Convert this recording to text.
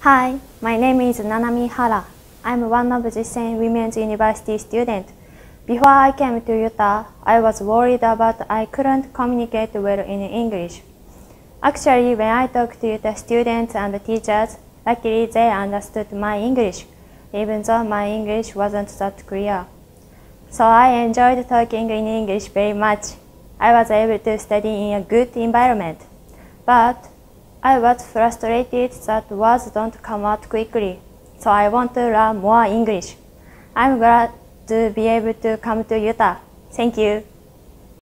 Hi, my name is Nanami Hara. I'm one of Jisen Women's University students. Before I came to Utah, I was worried about I couldn't communicate well in English. Actually, when I talked to Utah students and teachers, luckily they understood my English, even though my English wasn't that clear. So I enjoyed talking in English very much. I was able to study in a good environment. But I was frustrated that words don't come out quickly, so I want to learn more English. I'm glad to be able to come to Utah. Thank you.